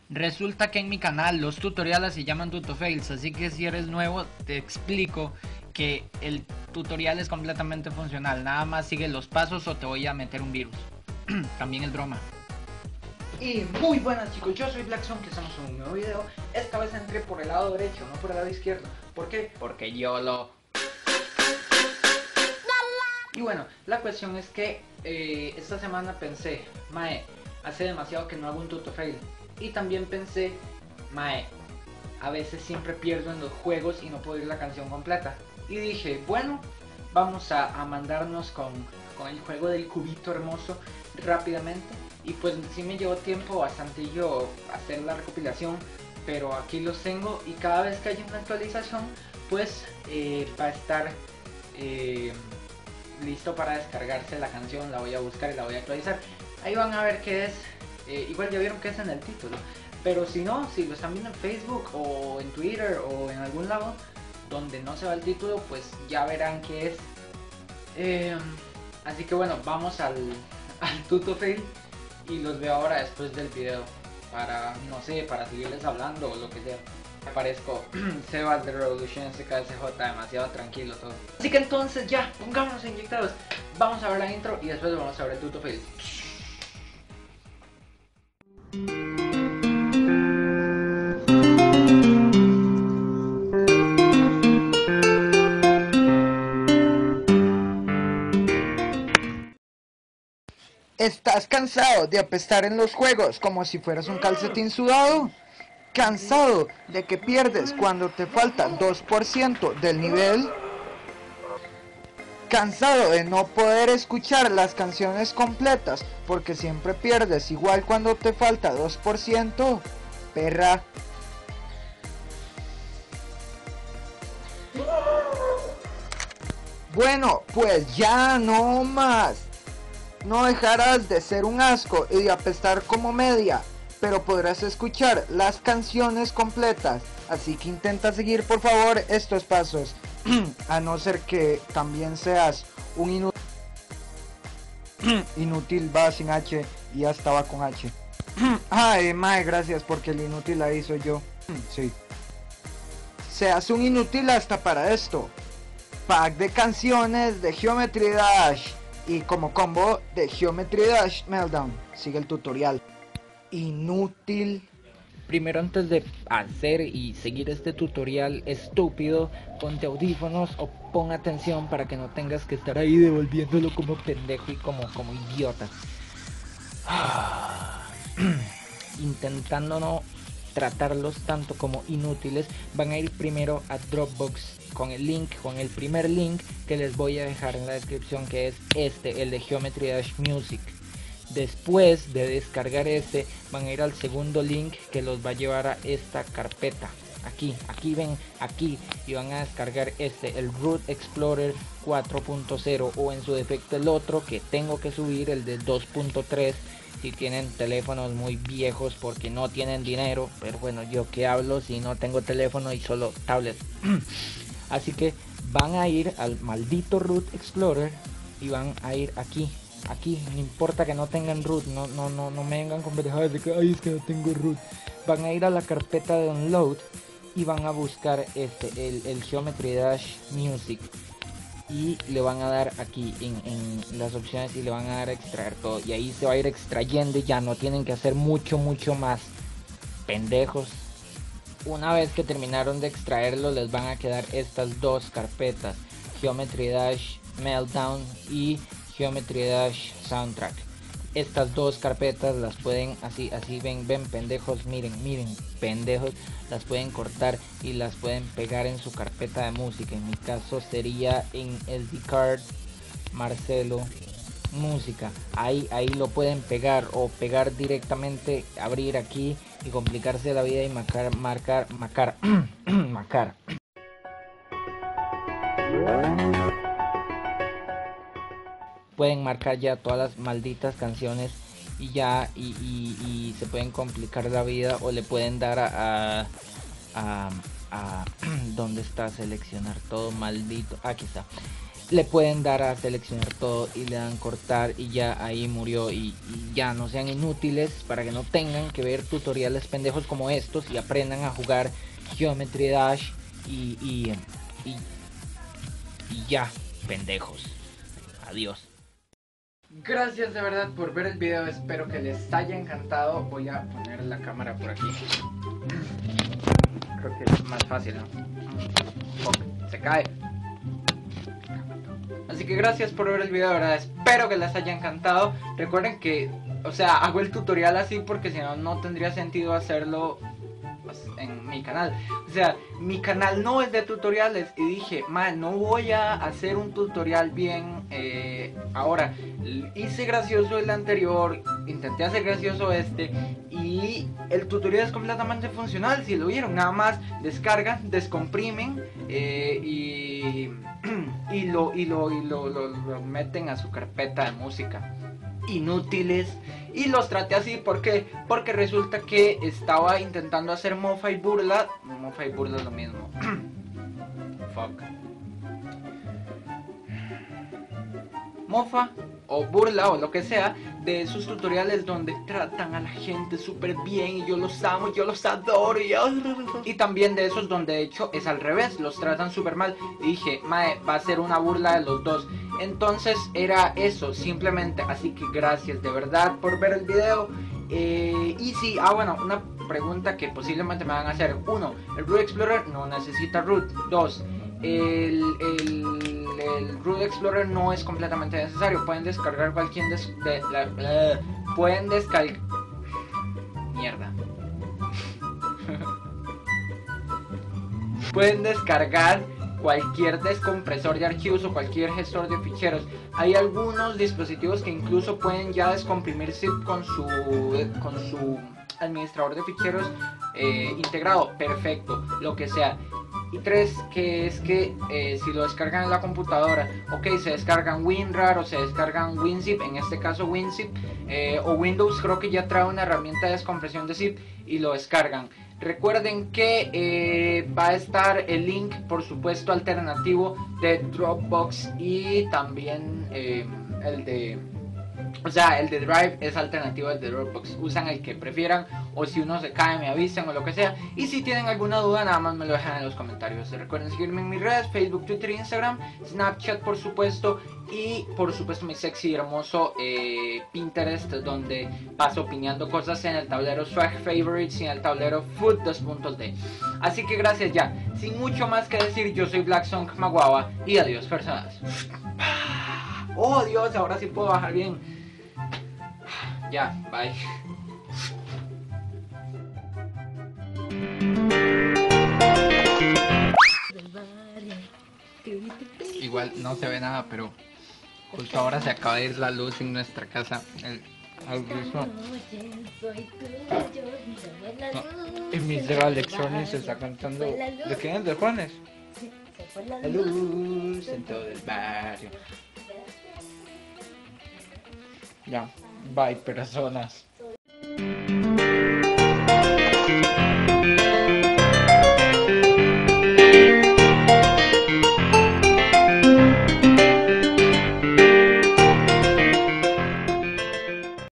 Resulta que en mi canal los tutoriales se llaman tutofails, así que si eres nuevo te explico que el tutorial es completamente funcional. Nada más sigue los pasos o te voy a meter un virus. También es broma. Y muy buenas chicos, yo soy Blackson, que estamos en un nuevo video. Esta vez entré por el lado derecho, no por el lado izquierdo. ¿Por qué? Porque yo lo... Y bueno, la cuestión es que esta semana pensé, mae, hace demasiado que no hago un tutofail. Y también pensé, mae, a veces siempre pierdo en los juegos y no puedo ir la canción completa. Y dije, bueno, vamos a mandarnos con el juego del cubito hermoso rápidamente. Y pues sí me llevó tiempo bastante yo hacer la recopilación, pero aquí los tengo y cada vez que haya una actualización pues va a estar listo para descargarse la canción. La voy a buscar y la voy a actualizar. Ahí van a ver qué es, igual ya vieron qué es en el título, pero si no, si lo están viendo en Facebook o en Twitter o en algún lado donde no se va el título, pues ya verán qué es. Así que bueno, vamos al tutofail y los veo ahora después del video para, no sé, para seguirles hablando o lo que sea. Me parezco Sebas de Revolution SKSJ, demasiado tranquilo todo. Así que entonces ya, pongámonos inyectados. Vamos a ver la intro y después vamos a ver el tutofail. ¿Estás cansado de apestar en los juegos como si fueras un calcetín sudado? ¿Cansado de que pierdes cuando te falta 2% del nivel? ¿Cansado de no poder escuchar las canciones completas porque siempre pierdes igual cuando te falta 2%? Perra. Bueno, pues ya no más. No dejarás de ser un asco y de apestar como media, pero podrás escuchar las canciones completas. Así que intenta seguir por favor estos pasos, a no ser que también seas un inútil. Inútil va sin H y ya estaba con H. Ay, mae, gracias porque el inútil la hizo yo. Sí. Seas un inútil hasta para esto. Pack de canciones de Geometry Dash. Y como combo de Geometry Dash Meltdown. Sigue el tutorial. Inútil. Primero, antes de hacer y seguir este tutorial estúpido, ponte audífonos o pon atención para que no tengas que estar ahí devolviéndolo como pendejo y como idiota. Intentando no tratarlos tanto como inútiles, van a ir primero a Dropbox con el primer link que les voy a dejar en la descripción, que es el de Geometry Dash Music. Después de descargar van a ir al segundo link que los va a llevar a esta carpeta. Aquí ven, aquí, y van a descargar el Root Explorer 4.0, o en su defecto el otro que tengo que subir, el de 2.3, si tienen teléfonos muy viejos porque no tienen dinero. Pero bueno, yo que hablo si no tengo teléfono y solo tablet. Así que van a ir al maldito Root Explorer y van a ir aquí, no importa que no tengan root, no me vengan con pendejadas de que ay, es que no tengo root. Van a ir a la carpeta de download y van a buscar el Geometry Dash Music y le van a dar aquí en las opciones y le van a dar a extraer todo, y ahí se va a ir extrayendo y ya no tienen que hacer mucho más, pendejos. Una vez que terminaron de extraerlo, les van a quedar estas dos carpetas, Geometry Dash Meltdown y Geometry Dash Soundtrack. Estas dos carpetas las pueden así ven pendejos, miren pendejos, las pueden cortar y las pueden pegar en su carpeta de música. En mi caso sería en SD card Marcelo música. Ahí lo pueden pegar, o pegar directamente, abrir aquí y complicarse la vida y marcar pueden marcar ya todas las malditas canciones y ya y se pueden complicar la vida, o le pueden dar a ¿dónde está? Seleccionar todo, maldito, aquí está. le pueden dar a seleccionar todo y le dan cortar y ya ahí murió y ya no sean inútiles para que no tengan que ver tutoriales pendejos como estos y aprendan a jugar Geometry Dash y ya, pendejos. Adiós. Gracias de verdad por ver el video, espero que les haya encantado. Voy a poner la cámara por aquí. Creo que es más fácil, ¿no? Fuck, se cae. Así que gracias por ver el video, de verdad, espero que les haya encantado. Recuerden que, o sea, hago el tutorial así porque si no, no tendría sentido hacerlo en mi canal. O sea, mi canal no es de tutoriales y dije, man, no voy a hacer un tutorial bien ahora. Hice gracioso el anterior, intenté hacer gracioso este y el tutorial es completamente funcional. Si lo vieron, nada más descargan, descomprimen y lo meten a su carpeta de música. Inútiles. Y los traté así, ¿por qué? Porque resulta que estaba intentando hacer mofa y burla. Mofa y burla es lo mismo. Fuck. Mofa o burla o lo que sea de esos tutoriales donde tratan a la gente súper bien y yo los amo, yo los adoro y también de esos donde de hecho es al revés, los tratan súper mal. Y dije, mae, va a ser una burla de los dos. Entonces era eso, simplemente. Así que gracias de verdad por ver el video. Y sí, bueno, una pregunta que posiblemente me van a hacer. 1. El Root Explorer no necesita root. 2. El Root Explorer no es completamente necesario. Pueden descargar cualquier pueden descargar. Mierda. Pueden descargar cualquier descompresor de archivos o cualquier gestor de ficheros. Hay algunos dispositivos que incluso pueden ya descomprimir zip con su administrador de ficheros integrado. Perfecto, lo que sea. Y 3, que es que si lo descargan en la computadora, ok, se descargan WinRAR o se descargan WinZip, en este caso WinZip, o Windows creo que ya trae una herramienta de descompresión de zip y lo descargan. Recuerden que va a estar el link, por supuesto, alternativo de Dropbox y también el de... O sea, el de Drive es alternativo al de Dropbox. Usan el que prefieran, o si uno se cae me avisan o lo que sea. Y si tienen alguna duda, nada más me lo dejan en los comentarios. Recuerden seguirme en mis redes, Facebook, Twitter, Instagram, Snapchat por supuesto. Y por supuesto mi sexy y hermoso Pinterest, donde paso opinando cosas en el tablero Swag Favorites y en el tablero Food 2.d. Así que gracias ya. Sin mucho más que decir, yo soy Black Song Maguava y adiós personas. Oh Dios, ahora sí puedo bajar bien. Ya, bye. Igual no se ve nada, pero justo ahora se acaba de ir la luz en nuestra casa. Y mis Electronics se está cantando. ¿De quién es? ¿De Juanes? La luz en todo el barrio. Ya, bye personas.